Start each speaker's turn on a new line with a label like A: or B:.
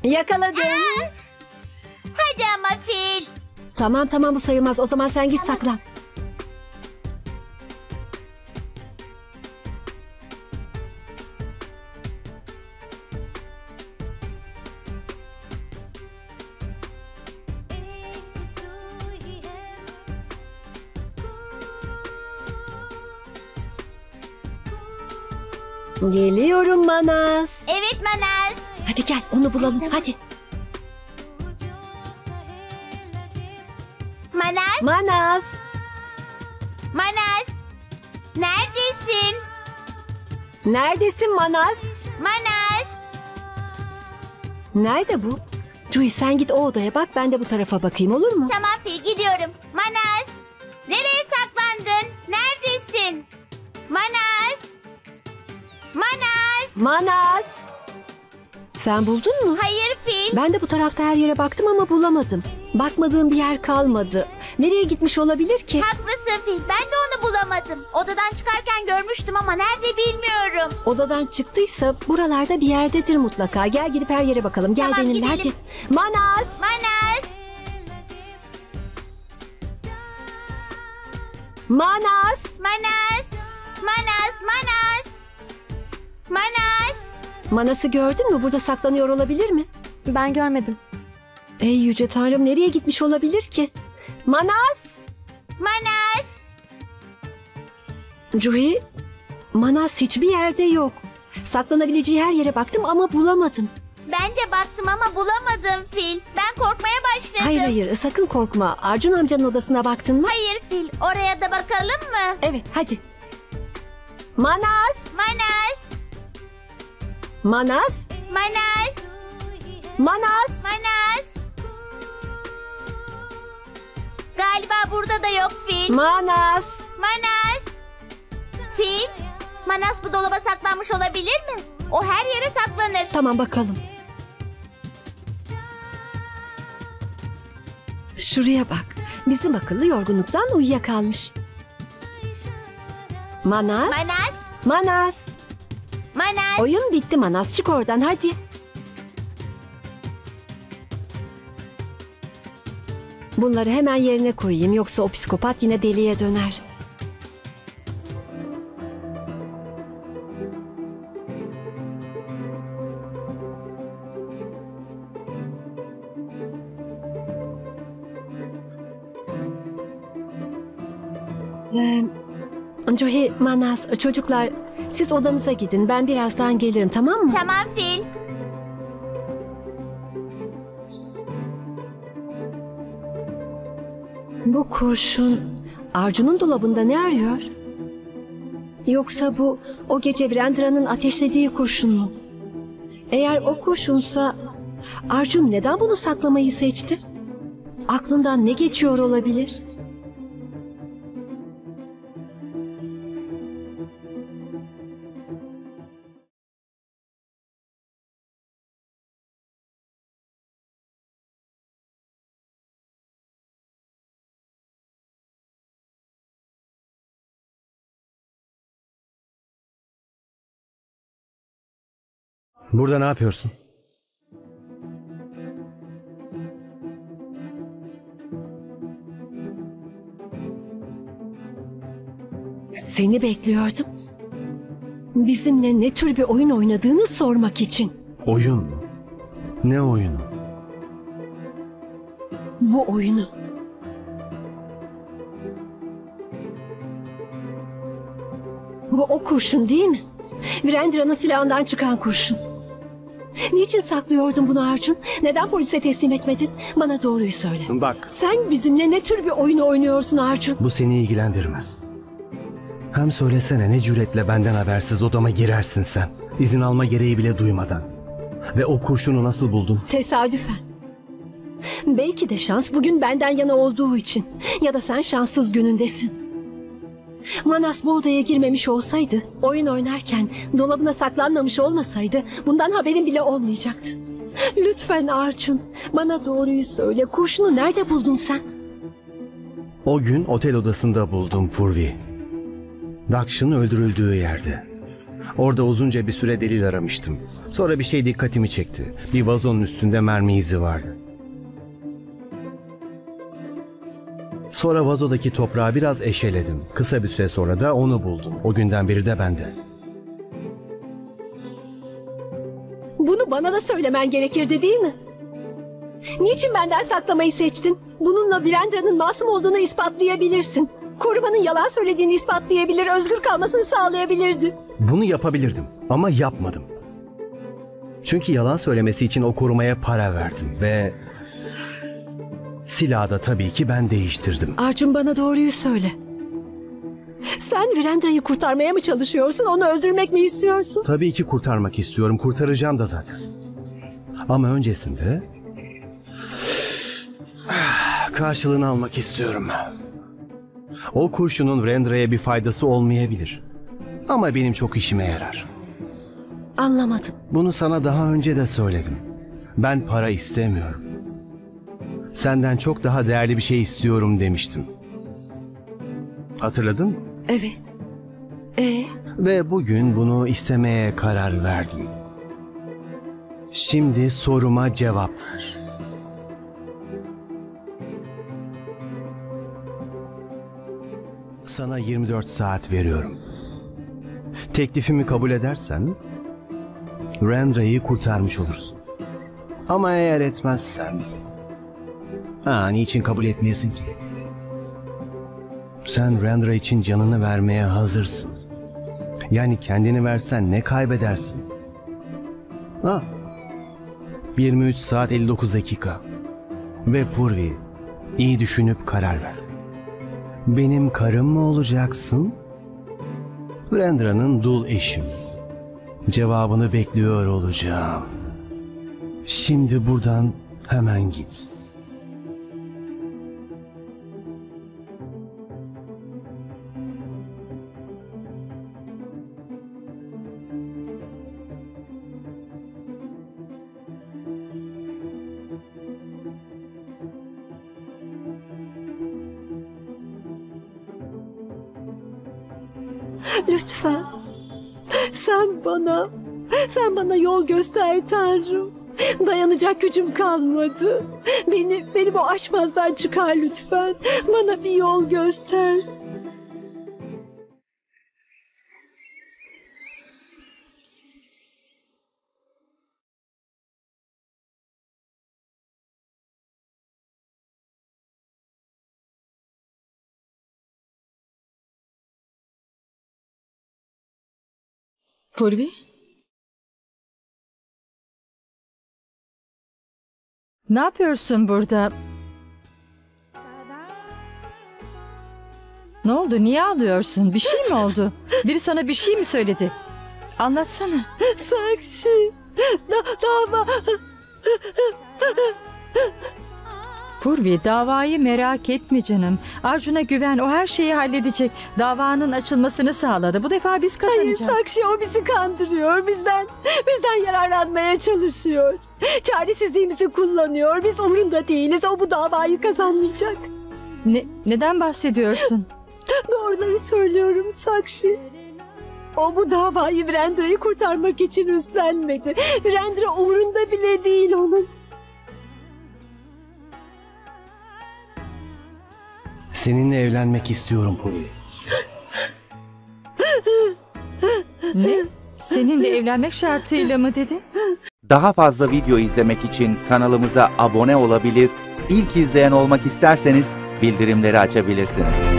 A: Yakaladım.
B: Hadi ama fil.
A: Tamam bu sayılmaz. O zaman sen git saklan. Geliyorum Manas.
B: Evet Manas.
A: Hadi gel onu bulalım hadi.
B: Manas.
A: Manas.
B: Manas. Neredesin?
A: Neredesin Manas?
B: Manas.
A: Nerede bu? Cuy sen git o odaya bak, ben de bu tarafa bakayım, olur mu?
B: Tamam fil, gidiyorum. Manas. Nereye saklandın? Neredesin? Manas. Manas.
A: Manas. Sen buldun mu?
B: Hayır fil.
A: Ben de bu tarafta her yere baktım ama bulamadım. Bakmadığım bir yer kalmadı. Nereye gitmiş olabilir ki?
B: Haklısın fil. Ben de onu bulamadım. Odadan çıkarken görmüştüm ama nerede bilmiyorum.
A: Odadan çıktıysa buralarda bir yerdedir mutlaka. Gel gidip her yere bakalım. Gel
B: Tamam,
A: benimle hadi.
B: gidelim.
A: Manas.
B: Manas.
A: Manas.
B: Manas. Manas. Manas. Manas.
A: Manas'ı gördün mü? Burada saklanıyor olabilir mi?
C: Ben görmedim.
A: Ey yüce tanrım, nereye gitmiş olabilir ki? Manas.
B: Manas.
A: Cuhi, Manas hiçbir yerde yok. Saklanabileceği her yere baktım ama bulamadım.
B: Ben de baktım ama bulamadım fil. Ben korkmaya başladım.
A: Hayır sakın korkma. Arjun amcanın odasına baktın mı?
B: Hayır fil. Oraya da bakalım mı?
A: Evet hadi. Manas.
B: Manas.
A: Manas.
B: Manas.
A: Manas.
B: Manas. Galiba burada da yok fil.
A: Manas.
B: Manas. Fil. Manas bu dolaba saklanmış olabilir mi? O her yere saklanır.
A: Tamam bakalım. Şuraya bak. Bizim akıllı yorgunluktan uyuyakalmış. Manas.
B: Manas.
A: Manas.
B: Manas.
A: Oyun bitti Manas. Çık oradan hadi. Bunları hemen yerine koyayım. Yoksa o psikopat yine deliye döner. Cuhi, Manas, çocuklar siz odanıza gidin. Ben birazdan gelirim, tamam mı?
B: Tamam fil.
A: Bu kurşun Arjun'un dolabında ne arıyor? Yoksa bu o gece Virendra'nın ateşlediği kurşun mu? Eğer o kurşunsa Arjun neden bunu saklamayı seçti? Aklından ne geçiyor olabilir?
D: Burada ne yapıyorsun?
A: Seni bekliyordum. Bizimle ne tür bir oyun oynadığını sormak için.
D: Oyun mu? Ne oyunu?
A: Bu oyunu. Bu o kurşun değil mi? Virendra'nın silahından çıkan kurşun. Niçin saklıyordun bunu Arjun? Neden polise teslim etmedin? Bana doğruyu söyle.
D: Bak,
A: Sen bizimle ne tür bir oyun oynuyorsun Arjun?
D: bu seni ilgilendirmez. Hem söylesene, ne cüretle benden habersiz odama girersin sen. İzin alma gereği bile duymadan. Ve o kurşunu nasıl buldun?
A: Tesadüfen. Belki de şans bugün benden yana olduğu için. Ya da sen şanssız günündesin. Manas bu odaya girmemiş olsaydı, oyun oynarken dolabına saklanmamış olmasaydı bundan haberin bile olmayacaktı. Lütfen Arjun, bana doğruyu söyle. Kurşunu nerede buldun sen?
D: O gün otel odasında buldum Purvi. Daksh'ın öldürüldüğü yerde. Orada uzunca bir süre delil aramıştım. Sonra bir şey dikkatimi çekti. Bir vazonun üstünde mermi izi vardı. Sonra vazodaki toprağı biraz eşeledim. Kısa bir süre sonra da onu buldum. O günden beri de bende.
A: Bunu bana da söylemen gerekirdi değil mi? Niçin benden saklamayı seçtin? Bununla Virendra'nın masum olduğunu ispatlayabilirsin. Korumanın yalan söylediğini ispatlayabilir, özgür kalmasını sağlayabilirdi.
D: Bunu yapabilirdim ama yapmadım. Çünkü yalan söylemesi için o korumaya para verdim ve silahı da tabii ki ben değiştirdim.
A: Arjun, bana doğruyu söyle. Sen Virendra'yı kurtarmaya mı çalışıyorsun, onu öldürmek mi istiyorsun?
D: Tabii ki kurtarmak istiyorum, kurtaracağım da zaten. Ama öncesinde karşılığını almak istiyorum. O kurşunun Virendra'ya bir faydası olmayabilir. Ama benim çok işime yarar.
A: Anlamadım.
D: Bunu sana daha önce de söyledim. Ben para istemiyorum. Senden çok daha değerli bir şey istiyorum demiştim. Hatırladın mı?
A: Evet.
D: Ve bugün bunu istemeye karar verdim. Şimdi soruma cevap ver. Sana 24 saat veriyorum. Teklifimi kabul edersen Virendra'yı kurtarmış olursun. Ama eğer etmezsen... niçin kabul etmeyesin ki? Sen Virendra için canını vermeye hazırsın. Yani kendini versen ne kaybedersin? 23 saat 59 dakika. Ve Purvi, iyi düşünüp karar ver. Benim karım mı olacaksın? Virendra'nın dul eşim. Cevabını bekliyor olacağım. Şimdi buradan hemen git.
A: Lütfen. Sen bana yol göster Tanrım. Dayanacak gücüm kalmadı. Beni bu aşmazdan çıkar lütfen. Bana bir yol göster.
C: Purvi? Ne yapıyorsun burada? Ne oldu? Niye ağlıyorsun? Bir şey mi oldu? Biri sana bir şey mi söyledi? Anlatsana.
A: Sakshi. Dava.
C: Purvi, davayı merak etme canım. Arjun'a güven, o her şeyi halledecek. Davanın açılmasını sağladı. Bu defa biz kazanacağız.
A: Hayır Sakshi, o bizi kandırıyor. Bizden yararlanmaya çalışıyor. Çaresizliğimizi kullanıyor. Biz umurunda değiliz. O bu davayı kazanmayacak.
C: Neden bahsediyorsun?
A: Doğruları söylüyorum Sakshi. O bu davayı Virendra'yı kurtarmak için üstlenmedi. Virendra umurunda bile değil onun.
D: Seninle evlenmek istiyorum Purvi.
C: Ne? Seninle evlenmek şartıyla mı dedi?
E: Daha fazla video izlemek için kanalımıza abone olabilir, ilk izleyen olmak isterseniz bildirimleri açabilirsiniz.